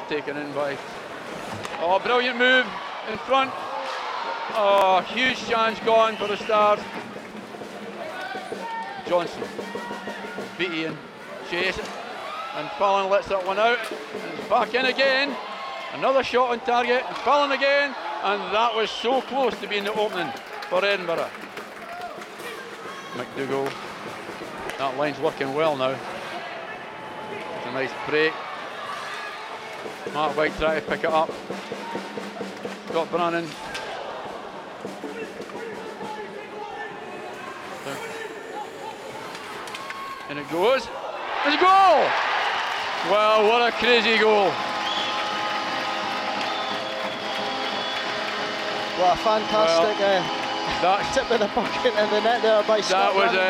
taken in by. Oh, brilliant move in front. Oh, huge chance gone for the Stars. Johnson, beat Ian, chase it, and Fallon lets that one out. And it's back in again. Another shot on target, and Fallon again, and that was so close to being the opening for Edinburgh. McDougall, that line's working well now. It's a nice break. Mark White trying to pick it up. Scott Brannan. And it goes. It's a goal! Well, what a crazy goal. What a fantastic tip of the bucket in the net there by Scott. That was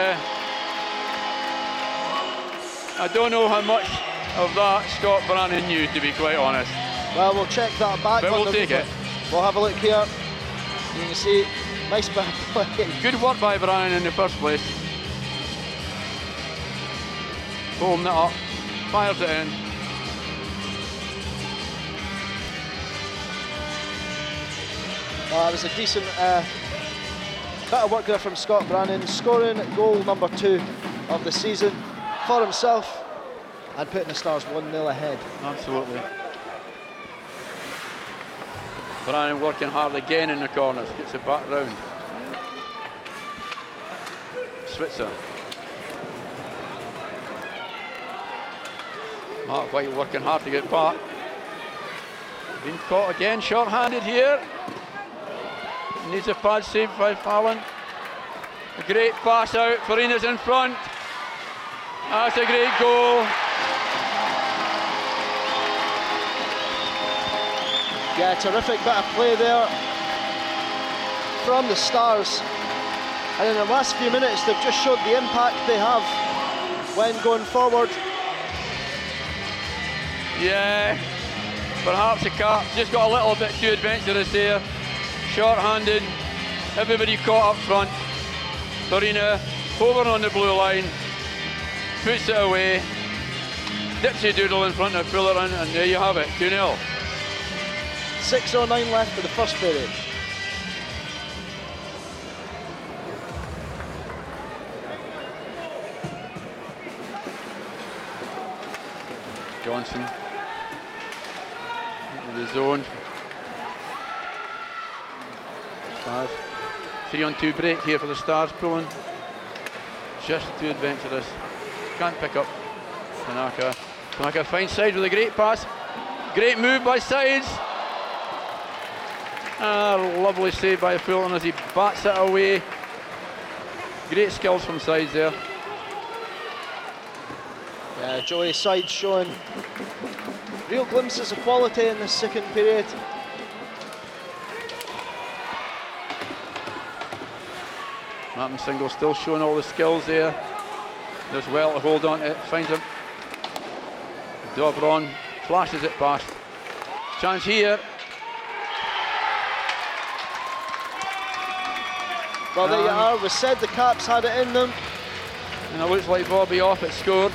I don't know how much of that Scott Brannan knew, to be quite honest. Well, we'll check that back. But we'll take it. We'll have a look here. You can see, nice bit of play. Good work by Brannan in the first place. Holding it up, fires it in. It was a decent bit of work there from Scott Brannan, scoring goal number 2 of the season for himself and putting the Stars 1-0 ahead. Absolutely. Brannan working hard again in the corners, gets it back round. Switzer. Mark White working hard to get back. Being caught again, short-handed here. Needs a pad save by Fallon. A great pass out, Farina's in front. That's a great goal. Yeah, terrific bit of play there from the Stars. And in the last few minutes, they've just showed the impact they have when going forward. Yeah, perhaps the Cap just got a little bit too adventurous there. Short-handed, everybody caught up front. Farina over on the blue line, puts it away, dipsy doodle in front of Fullerton, and there you have it, 2-0. 6:09 left for the first period. Johnson into the zone. Stars. 3-on-2 break here for the Stars, pulling. Just too adventurous. Can't pick up Tanaka. Tanaka finds Sides with a great pass. Great move by Sides. Lovely save by Fulton as he bats it away. Great skills from Sides there. Yeah, Joey Sides showing real glimpses of quality in the second period. Martin Single still showing all the skills there. Does well to hold on to it, finds him. Dobron flashes it past. Chance here. Well, there you are. We said the Caps had it in them. And it looks like Bobby Offit scored.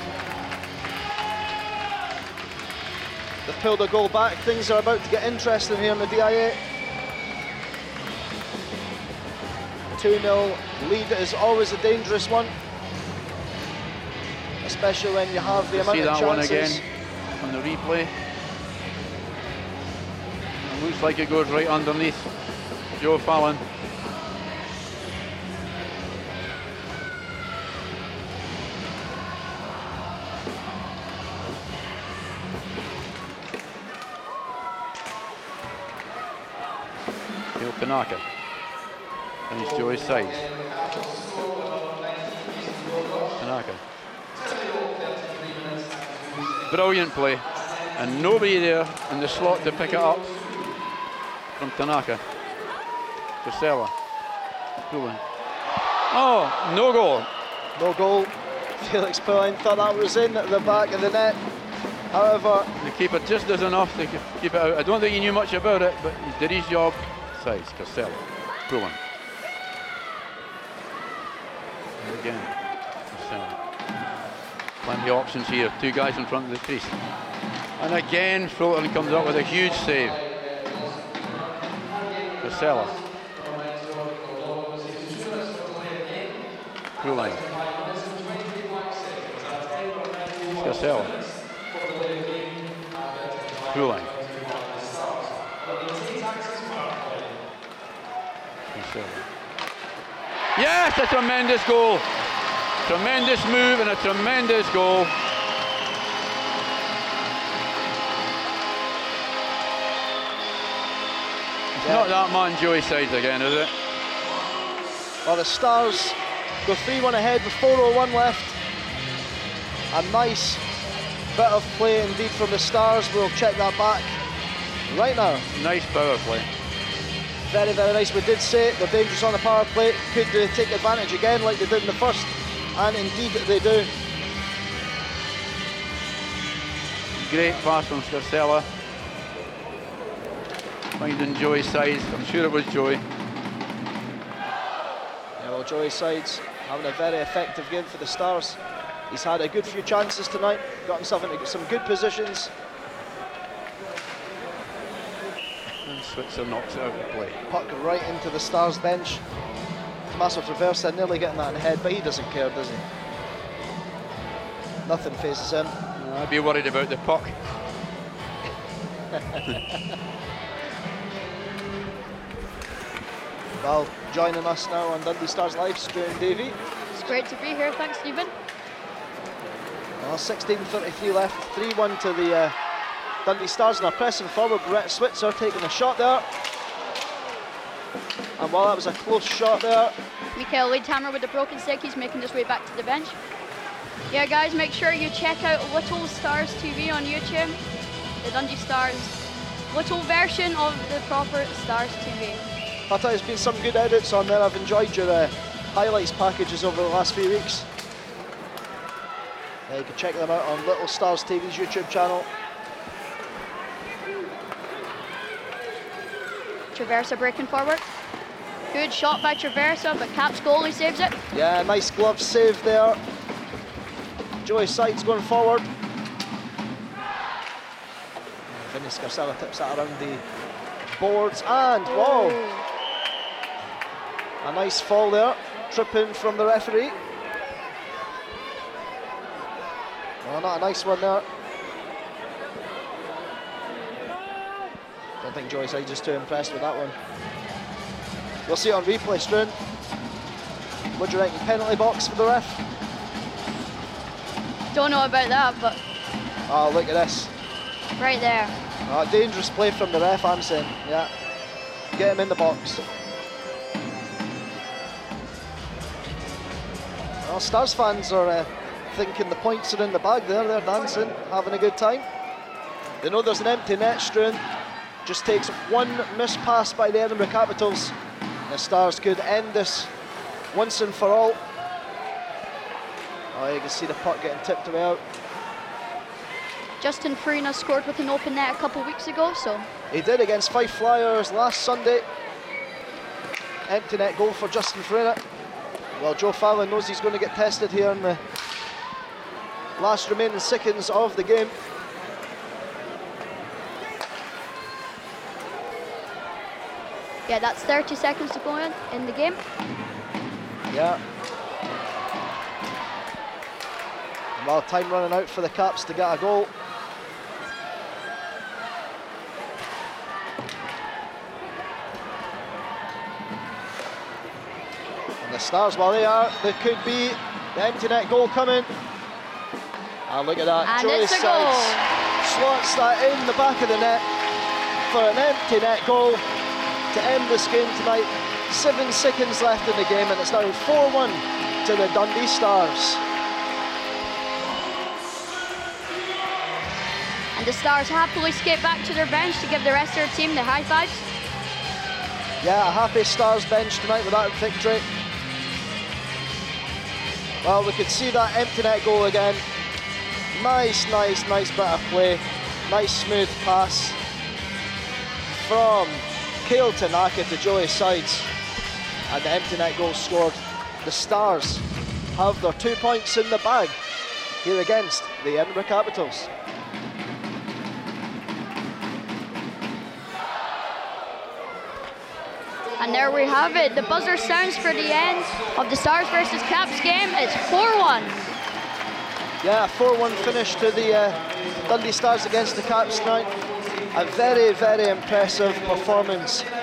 They've pulled a goal back. Things are about to get interesting here in the DIA. 2-0 lead is always a dangerous one, especially when you have the amount of chances. See that one again on the replay. It looks like it goes right underneath Joe Fallon. Neil Tanaka. And he's Joey Sides. Tanaka. Brilliant play. And nobody there in the slot to pick it up from Tanaka. Casella. Pulling. Oh, no goal. No goal. Felix Pulling thought that was in at the back of the net. However, the keeper just does enough to keep it out. I don't think he knew much about it, but he did his job. Sides, Casella. Pulling. Again, plenty of options here. 2 guys in front of the crease. And again, Fulton comes up with a huge save. Casella. Cooling. Casella. Cooling. Yes, a tremendous goal. Tremendous move and a tremendous goal. It's not that man Joey sides again, is it? Well, the Stars go 3-1 ahead with 4:01 left. A nice bit of play indeed from the Stars. We'll check that back right now. Nice power play. Very, very nice. We did say they're dangerous on the power play. Could take advantage again like they did in the first, and indeed they do. Great pass from Scarcella. Finding Joey's sides. I'm sure it was Joey. Yeah, well, Joey's sides having a very effective game for the Stars. He's had a good few chances tonight, got himself into some good positions. And Switzer knocks it out of play. Puck right into the Stars bench. Massive reverse there, nearly getting that in the head, but he doesn't care, does he? Nothing phases him. I'd be worried about the puck. Well, joining us now on Dundee Stars Live, Stuart Davey. It's great to be here, thanks Stephen. Well, 16:33 left, 3-1 to the Dundee Stars, and are pressing forward. Brett Switzer taking a shot there. And while that was a close shot there, Mikael Leadhammer with the broken stick, he's making his way back to the bench. Yeah guys, make sure you check out Little Stars TV on YouTube. The Dundee Stars, little version of the proper Stars TV. I thought there's been some good edits on there. I've enjoyed your highlights packages over the last few weeks. You can check them out on Little Stars TV's YouTube channel. Traversa breaking forward. Good shot by Traversa, but Caps goalie saves it. Yeah, nice glove save there. Joey Sides going forward. Vinny Scarcella tips that around the boards, and whoa! A nice fall there, tripping from the referee. Well, not a nice one there. Don't think Joey Sides is too impressed with that one. We'll see it on replay, Struan. What do you reckon, penalty box for the ref? Don't know about that, but Oh, look at this. right there. Dangerous play from the ref, I'm saying. Yeah. Get him in the box. Well, Stars fans are thinking the points are in the bag there. They're dancing, having a good time. They know there's an empty net, Struan. Just takes one missed pass by the Edinburgh Capitals. The Stars could end this once and for all. Oh, you can see the puck getting tipped away out. Justin Farina scored with an open net a couple weeks ago, so He did against Fife Flyers last Sunday. Empty net goal for Justin Farina. Well, Joe Fallon knows he's going to get tested here in the last remaining seconds of the game. yeah, that's 30 seconds to go in the game. Yeah. Well, time running out for the Caps to get a goal. And the Stars, well, there could be the empty net goal coming. And look at that, And Joey it's a Sides goal. slots that in the back of the net for an empty net goal to end this game tonight. 7 seconds left in the game, and it's now 4-1 to the Dundee Stars. And the Stars happily skate back to their bench to give the rest of their team the high fives. Yeah, a happy Stars bench tonight with that victory. Well, we could see that empty net goal again. Nice bit of play. Nice smooth pass from Cale Tanaka to Joey Sides. And the empty net goal scored. The Stars have their 2 points in the bag here against the Edinburgh Capitals. And there we have it. The buzzer sounds for the end of the Stars versus Caps game. It's 4-1. Yeah, a 4-1 finish to the Dundee Stars against the Caps tonight. A very, very impressive performance